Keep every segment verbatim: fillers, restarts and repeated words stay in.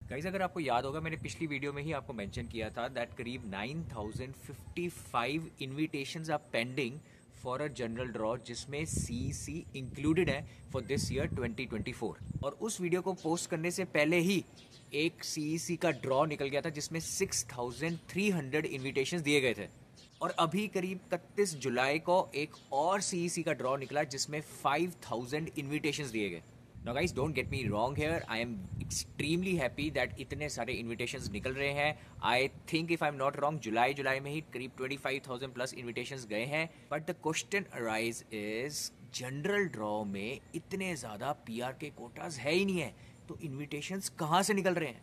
Guys, अगर आपको याद होगा मैंने पिछली वीडियो में ही आपको मेंशन किया था दैट करीब nine thousand fifty five invitations are pending for a general draw जिसमें सीईसी इंक्लूडेड है for this year twenty twenty four. और उस वीडियो को पोस्ट करने से पहले ही एक सीईसी का ड्रॉ निकल गया था जिसमें six thousand three hundred invitations दिए गए थे। और अभी करीब इकतीस जुलाई को एक और सीईसी का ड्रॉ निकला जिसमें फाइव थाउजेंड इन्विटेशंस दिए गए। Now guys, don't get me wrong here. I am extremely happy that इतने सारे invitations निकल रहे हैं. I think if I'm not wrong, जुलाई जुलाई में ही करीब twenty-five thousand plus invitations गए हैं. But the question arise is, general draw में इतने ज़्यादा P R के quotas है ही नहीं है, तो invitations कहाँ से निकल रहे हैं?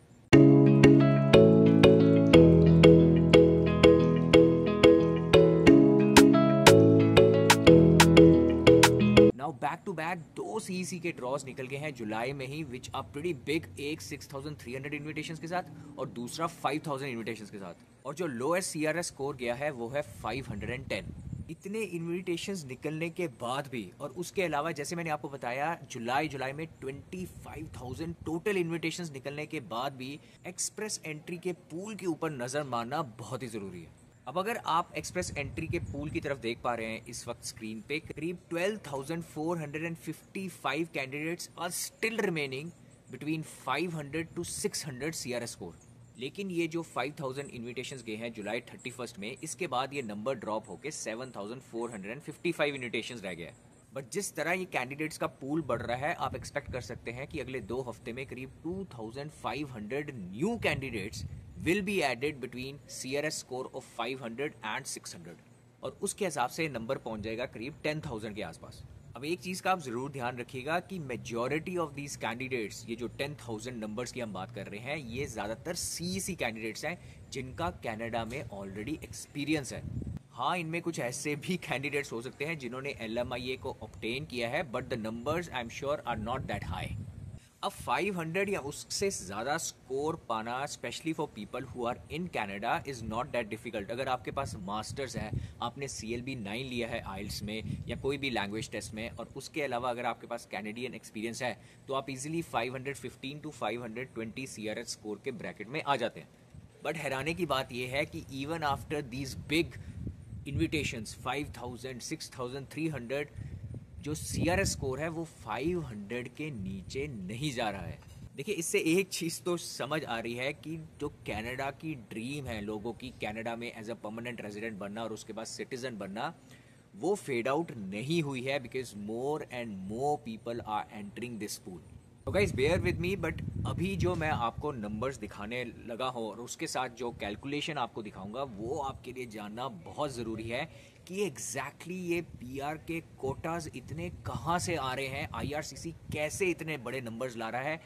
बैक टू बैक दो सीईसी के ड्रॉज निकल गए हैं जुलाई में ही विच आर प्रीटी बिग। एक six thousand three hundred invitations के साथ और दूसरा फाइव थाउजेंड इन्विटेशंस के साथ। और जो लोएस्ट सीआरएस स्कोर गया है वो है फाइव हंड्रेड टेन। इतने इन्विटेशंस निकलने के बाद भी और उसके अलावा जैसे मैंने आपको बताया जुलाई जुलाई में पच्चीस हज़ार टोटल इन्विटेशंस निकलने के बाद भी एक्सप्रेस एंट्री के पूल के ऊपर नजर मारना बहुत ही जरूरी है। अब अगर आप एक्सप्रेस एंट्री के पूल की तरफ देख पा रहे हैं इस वक्त स्क्रीन पे, करीब twelve thousand four hundred fifty five candidates are still remaining between five hundred to six hundred CRS score. लेकिन ये जो फाइव थाउजेंड इन्विटेशंस गए हैं जुलाई थर्टी फर्स्ट में, इसके बाद ये नंबर ड्रॉप होकर seven thousand four hundred fifty five invitations रह गया है। बट जिस तरह ये कैंडिडेट्स का पूल बढ़ रहा है, आप एक्सपेक्ट कर सकते हैं कि अगले दो हफ्ते में करीब two thousand five hundred new candidates will be added between C R S score of five hundred and six hundred और उसके हिसाब से नंबर पहुंच जाएगा करीब टेन थाउजेंड के आसपास। अब एक चीज का आप जरूर ध्यान रखिएगा कि मेजॉरिटी ऑफ दीज कैंडिडेट्स, ये जो टेन थाउजेंड नंबर्स की हम बात कर रहे हैं, ये ज्यादातर सीईसी कैंडिडेट्स हैं जिनका कनाडा में ऑलरेडी एक्सपीरियंस है। हाँ, इनमें कुछ ऐसे भी कैंडिडेट्स हो सकते हैं जिन्होंने एल एम आई ए को ऑब्टेन किया है, but the numbers I am sure are not that high. अब फाइव हंड्रेड या उससे ज़्यादा स्कोर पाना specially for people who are in Canada is not that difficult. अगर आपके पास मास्टर्स है, आपने सी एल बी नाइन लिया है आइल्स में या कोई भी लैंग्वेज टेस्ट में, और उसके अलावा अगर आपके पास कैनेडियन एक्सपीरियंस है, तो आप easily five hundred fifteen to five hundred twenty CRS score के ब्रैकेट में आ जाते हैं। बट हैरानी की बात यह है कि even after these big invitations five thousand six thousand three hundred, जो सीआरएस स्कोर है वो फाइव हंड्रेड के नीचे नहीं जा रहा है। देखिए, इससे एक चीज़ तो समझ आ रही है कि जो कनाडा की ड्रीम है लोगों की, कनाडा में एज अ परमानेंट रेजिडेंट बनना और उसके बाद सिटीजन बनना, वो फेड आउट नहीं हुई है because more and more people are entering this pool. तो guys, bear with me, but अभी जो मैं आपको नंबर्स दिखाने लगा हूँ और उसके साथ जो कैलकुलेशन आपको दिखाऊंगा वो आपके लिए जानना बहुत ज़रूरी है कि एग्जैक्टली ये पीआर के कोटाज इतने कहाँ से आ रहे हैं, आईआरसीसी कैसे इतने बड़े नंबर्स ला रहा है,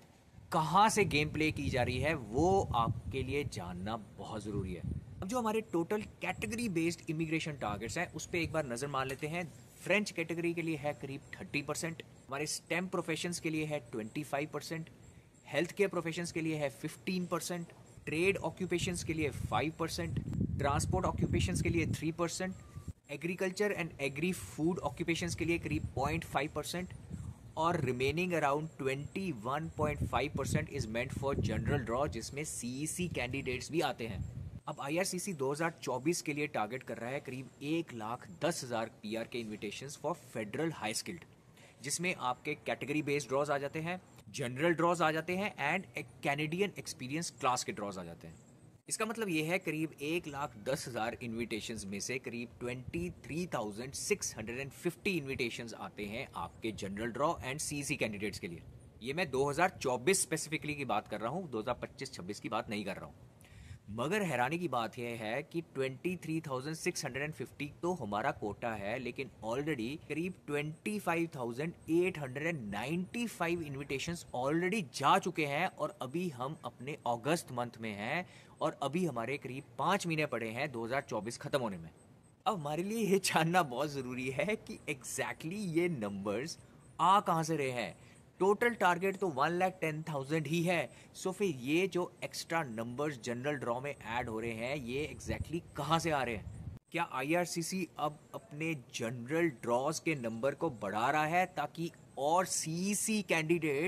कहाँ से गेम प्ले की जा रही है, वो आपके लिए जानना बहुत ज़रूरी है। अब जो हमारे total category based immigration targets हैं उस पर एक बार नज़र मार लेते हैं। फ्रेंच कैटेगरी के लिए है करीब थर्टी परसेंट, हमारे स्टेम प्रोफेशंस के लिए है twenty five percent, health care professions के लिए है फिफ्टीन परसेंट, ट्रेड ऑक्यूपेशंस के लिए फाइव परसेंट, ट्रांसपोर्ट ऑक्यूपेशंस के लिए three percent, agriculture and agri food occupations के लिए करीब पॉइंट फाइव परसेंट, और remaining around twenty one point five percent is meant for general draw जिसमें सीईसी कैंडिडेट्स भी आते हैं। अब आईआरसीसी दो हज़ार चौबीस के लिए टारगेट कर रहा है करीब एक लाख दस हज़ार पीआर के invitations for federal high skilled, जिसमें आपके कैटेगरी बेस्ड ड्रॉज आ जाते हैं, जनरल ड्रॉज आ जाते हैं एंड एक कैनेडियन एक्सपीरियंस क्लास के ड्रॉज आ जाते हैं। इसका मतलब ये है करीब एक लाख दस हज़ार इन्विटेशंस में से करीब twenty three thousand six hundred fifty invitations आते हैं आपके general draw and CEC candidates के लिए। ये मैं दो हज़ार चौबीस स्पेसिफिकली की बात कर रहा हूँ, दो हज़ार पच्चीस छब्बीस की बात नहीं कर रहा हूँ। मगर हैरानी की बात यह है कि twenty three thousand six hundred fifty तो हमारा कोटा है, लेकिन ऑलरेडी करीब twenty five thousand eight hundred ninety five invitations already जा चुके हैं और अभी हम अपने अगस्त मंथ में हैं और अभी हमारे करीब पाँच महीने पड़े हैं दो हज़ार चौबीस खत्म होने में। अब हमारे लिए ये जानना बहुत ज़रूरी है कि एग्जैक्टली ये नंबर्स आ कहाँ से रहे हैं। टोटल टारगेट तो वन लाख टेन थाउजेंड ही है, सो फिर ये जो एक्स्ट्रा नंबर्स जनरल ड्रॉ में ऐड हो रहे हैं ये एग्जैक्टली कहाँ से आ रहे हैं? क्या आईआरसीसी अब अपने जनरल ड्रॉज के नंबर को बढ़ा रहा है ताकि और सीईसी कैंडिडेट्स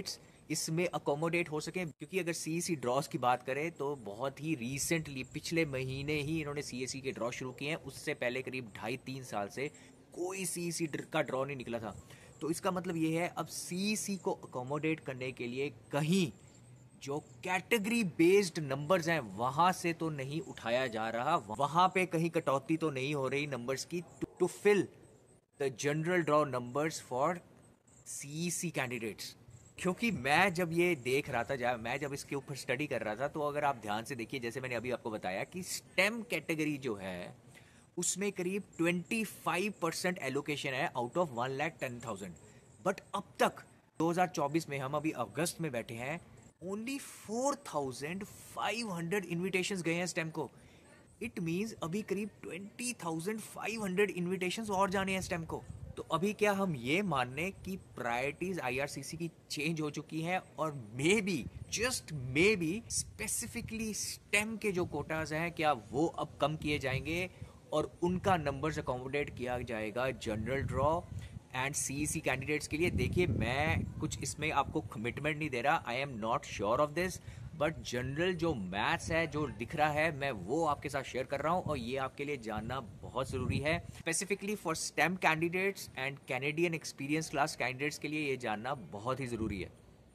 इसमें अकोमोडेट हो सके, क्योंकि अगर सीईसी ड्रॉस की बात करें तो बहुत ही रिसेंटली पिछले महीने ही इन्होंने सीएससी के ड्रॉ शुरू किए हैं। उससे पहले करीब ढाई तीन साल से कोई सीईसी का ड्रॉ नहीं निकला था। तो इसका मतलब ये है अब सीईसी को अकोमोडेट करने के लिए कहीं जो कैटेगरी बेस्ड नंबर्स हैं वहां से तो नहीं उठाया जा रहा, वहां पे कहीं कटौती तो नहीं हो रही नंबर्स की to fill the general draw numbers for CEC candidates. क्योंकि मैं जब ये देख रहा था, जब मैं जब इसके ऊपर स्टडी कर रहा था, तो अगर आप ध्यान से देखिए, जैसे मैंने अभी आपको बताया कि स्टेम कैटेगरी जो है उसमें करीब पच्चीस परसेंट एलोकेशन है out of one lakh ten thousand. But अब तक दो हज़ार चौबीस में, हम अभी अगस्त में बैठे हैं, only four thousand five hundred invitations गए हैं स्टेम को। इट मीन्स अभी करीब twenty thousand five hundred invitations और जाने हैं स्टेम को। तो अभी क्या हम ये मानने कि प्रायोरिटीज आईआरसीसी की चेंज हो चुकी हैं और maybe, just maybe, specifically STEM के जो कोटाज हैं क्या वो अब कम किए जाएंगे और उनका नंबर्स अकोमोडेट किया जाएगा general draw and CEC candidates के लिए। देखिए, मैं कुछ इसमें आपको कमिटमेंट नहीं दे रहा, I am not sure of this, but general जो मैथ्स है, जो दिख रहा है, मैं वो आपके साथ शेयर कर रहा हूं और ये आपके लिए जानना बहुत ज़रूरी है। Specifically for STEM candidates and Canadian experience class candidates के लिए ये जानना बहुत ही ज़रूरी है।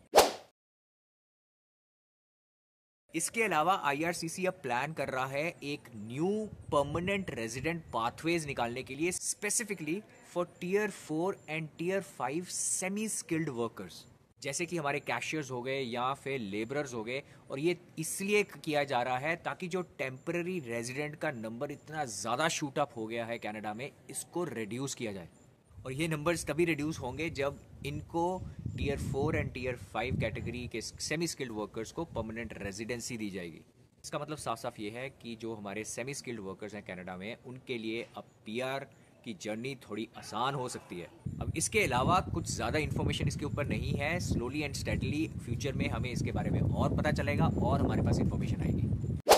इसके अलावा आईआरसीसी अब प्लान कर रहा है एक न्यू परमानेंट रेजिडेंट पाथवेज निकालने के लिए, specifically for tier four and tier five semi skilled workers, जैसे कि हमारे कैशियर्स हो गए या फिर लेबरर्स हो गए। और ये इसलिए किया जा रहा है ताकि जो टेम्पररी रेजिडेंट का नंबर इतना ज़्यादा शूट अप हो गया है कनाडा में, इसको रिड्यूस किया जाए। और ये नंबर्स तभी रिड्यूस होंगे जब इनको tier four and tier five category के सेमी स्किल्ड वर्कर्स को परमानेंट रेजिडेंसी दी जाएगी। इसका मतलब साफ साफ ये है कि जो हमारे सेमी स्किल्ड वर्कर्स हैं कनाडा में, उनके लिए अब पीआर की जर्नी थोड़ी आसान हो सकती है। अब इसके अलावा कुछ ज़्यादा इन्फॉर्मेशन इसके ऊपर नहीं है। स्लोली एंड स्टेडली फ्यूचर में हमें इसके बारे में और पता चलेगा और हमारे पास इन्फॉर्मेशन आएगी।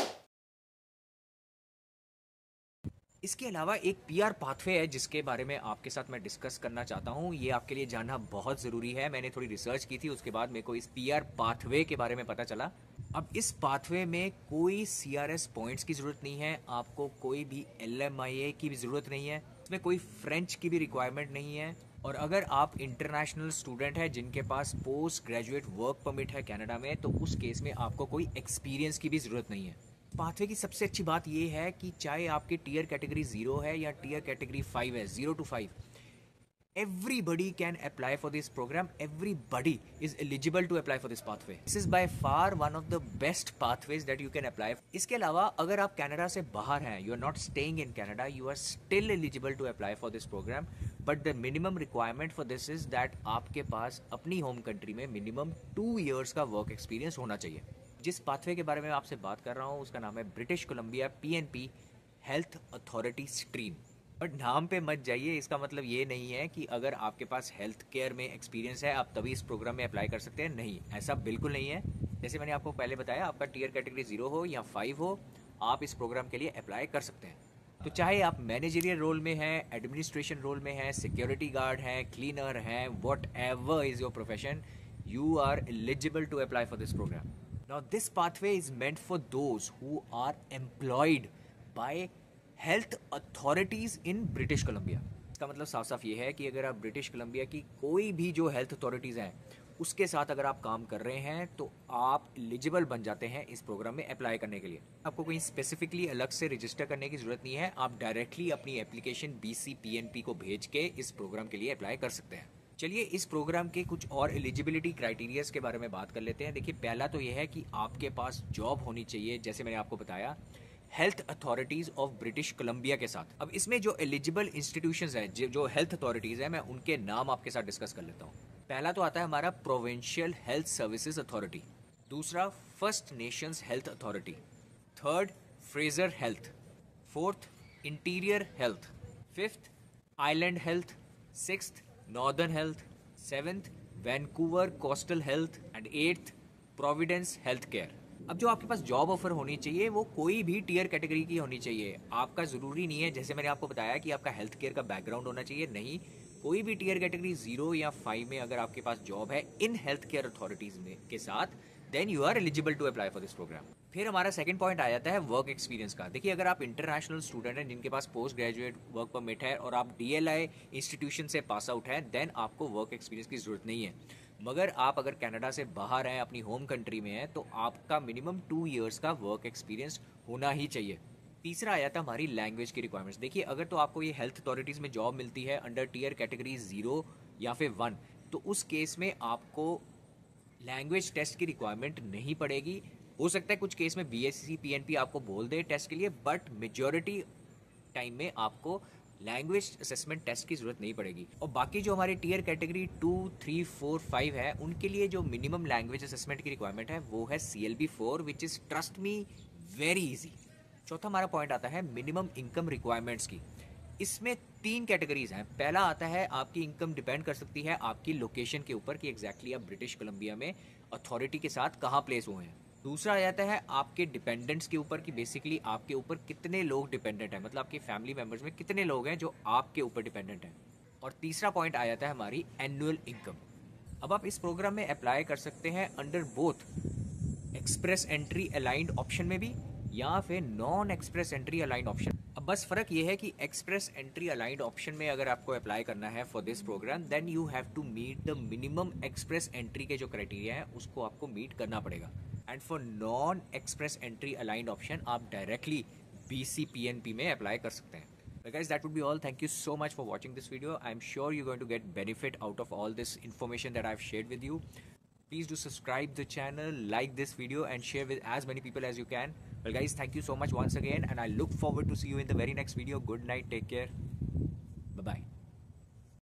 इसके अलावा एक पीआर पाथवे है जिसके बारे में आपके साथ मैं डिस्कस करना चाहता हूँ। ये आपके लिए जानना बहुत ज़रूरी है। मैंने थोड़ी रिसर्च की थी, उसके बाद मेरे को इस पीआर पाथवे के बारे में पता चला। अब इस पाथवे में कोई सीआरएस पॉइंट्स की ज़रूरत नहीं है, आपको कोई भी एलएमआईए की भी ज़रूरत नहीं है, इसमें कोई फ्रेंच की भी रिक्वायरमेंट नहीं है। और अगर आप इंटरनेशनल स्टूडेंट हैं जिनके पास पोस्ट ग्रेजुएट वर्क परमिट है कनाडा में, तो उस केस में आपको कोई एक्सपीरियंस की भी ज़रूरत नहीं है। पाथवे की सबसे अच्छी बात यह है कि चाहे आपकी टीयर कैटेगरी जीरो है या टीयर कैटेगरी फाइव है, zero to five, everybody can apply for this program. Everybody is eligible to apply for this pathway. This is by far one of the best pathways that you can apply. इसके अलावा अगर आप Canada से बाहर हैं, you are not staying in Canada, you are still eligible to apply for this program. But the minimum requirement for this is that आपके पास अपनी होम कंट्री में मिनिमम टू ईयर्स का वर्क एक्सपीरियंस होना चाहिए। जिस पाथवे के बारे में आपसे बात कर रहा हूँ उसका नाम है British Columbia PNP health authority stream. But नाम पे मत जाइए, इसका मतलब ये नहीं है कि अगर आपके पास हेल्थ केयर में एक्सपीरियंस है आप तभी इस प्रोग्राम में अप्लाई कर सकते हैं। नहीं, ऐसा बिल्कुल नहीं है। जैसे मैंने आपको पहले बताया, आपका टीयर कैटेगरी जीरो हो या फाइव हो, आप इस प्रोग्राम के लिए अप्लाई कर सकते हैं। तो चाहे आप मैनेजरियल रोल में हैं, एडमिनिस्ट्रेशन रोल में हैं, सिक्योरिटी गार्ड हैं, क्लीनर हैं, whatever is your profession, you are eligible to apply for this program. Now this pathway is meant for those who are employed by health authorities in British Columbia. इसका मतलब साफ साफ ये है कि अगर आप ब्रिटिश कोलंबिया की कोई भी जो हेल्थ अथॉरिटीज़ हैं उसके साथ अगर आप काम कर रहे हैं तो आप एलिजिबल बन जाते हैं इस प्रोग्राम में अप्लाई करने के लिए। आपको कहीं स्पेसिफिकली अलग से रजिस्टर करने की ज़रूरत नहीं है, आप डायरेक्टली अपनी एप्लीकेशन बीसीपीएनपी को भेज के इस प्रोग्राम के लिए अप्लाई कर सकते हैं। चलिए इस प्रोग्राम के कुछ और एलिजिबिलिटी क्राइटेरियाज के बारे में बात कर लेते हैं। देखिए, पहला तो यह है कि आपके पास जॉब होनी चाहिए, जैसे मैंने आपको बताया, health authorities of British Columbia के साथ। अब इसमें जो एलिजिबल इंस्टीट्यूशंस हैं, जो हेल्थ अथॉरिटीज़ हैं, मैं उनके नाम आपके साथ डिस्कस कर लेता हूँ। पहला तो आता है हमारा प्रोविंशियल हेल्थ सर्विसेज अथॉरिटी, दूसरा first nations health authority, third Fraser health, fourth interior health, fifth island health, sixth northern health, seventh Vancouver coastal health and eighth providence health care. अब जो आपके पास जॉब ऑफर होनी चाहिए वो कोई भी tier category की होनी चाहिए। आपका ज़रूरी नहीं है, जैसे मैंने आपको बताया, कि आपका हेल्थ केयर का बैकग्राउंड होना चाहिए। नहीं, कोई भी टीयर कैटेगरी जीरो या फाइव में अगर आपके पास जॉब है इन हेल्थ केयर अथॉरिटीज में के साथ, then you are eligible to apply for this program. फिर हमारा सेकंड पॉइंट आ जाता है वर्क एक्सपीरियंस का। देखिए, अगर आप इंटरनेशनल स्टूडेंट हैं जिनके पास पोस्ट ग्रेजुएट वर्क परमिट है और आप डीएलआई इंस्टीट्यूशन से पास आउट हैं, देन आपको वर्क एक्सपीरियंस की जरूरत नहीं है। मगर आप अगर कनाडा से बाहर हैं, अपनी होम कंट्री में हैं, तो आपका मिनिमम टू ईयर्स का वर्क एक्सपीरियंस होना ही चाहिए। तीसरा आया था हमारी लैंग्वेज की रिक्वायरमेंट्स। देखिए, अगर तो आपको ये हेल्थ अथॉरिटीज़ में जॉब मिलती है अंडर टीयर कैटेगरी जीरो या फिर वन, तो उस केस में आपको लैंग्वेज टेस्ट की रिक्वायरमेंट नहीं पड़ेगी। हो सकता है कुछ केस में बीएससी पीएनपी आपको बोल दे टेस्ट के लिए, बट मेजॉरिटी टाइम में आपको लैंग्वेज असेसमेंट टेस्ट की जरूरत नहीं पड़ेगी। और बाकी जो हमारे tier category two three four five है, उनके लिए जो मिनिमम लैंग्वेज असेसमेंट की रिक्वायरमेंट है वो है C L B four, which is trust me very easy. चौथा हमारा पॉइंट आता है मिनिमम इनकम रिक्वायरमेंट्स की। इसमें तीन कैटेगरीज हैं। पहला आता है आपकी इनकम डिपेंड कर सकती है आपकी लोकेशन के ऊपर कि एग्जैक्टली आप ब्रिटिश कोलंबिया में अथॉरिटी के साथ कहाँ प्लेस हुए हैं। दूसरा आ जाता है आपके डिपेंडेंट्स के ऊपर कि बेसिकली आपके ऊपर कितने लोग डिपेंडेंट हैं, मतलब आपके फैमिली मेंबर्स में कितने लोग हैं जो आपके ऊपर डिपेंडेंट हैं। और तीसरा पॉइंट आ जाता है हमारी एनुअल इनकम। अब आप इस प्रोग्राम में अप्लाई कर सकते हैं under both express entry aligned option में भी या फिर non express entry aligned option. अब बस फर्क ये है कि एक्सप्रेस एंट्री अलाइंड ऑप्शन में अगर आपको अप्लाई करना है for this program, then you have to meet the minimum express entry के जो क्राइटेरिया है उसको आपको मीट करना पड़ेगा। And for non express entry aligned option आप डायरेक्टली बीसीपीएनपी में अप्लाई कर सकते हैं। But guys, that would be all. Thank you so much for watching this video. I'm sure you're going to get benefit out of all this information that I've shared with you. Please do subscribe the channel, like this video and share with as many people as you can. Well guys, thank you so much once again and I look forward to see you in the very next video. Good night, take care, bye bye.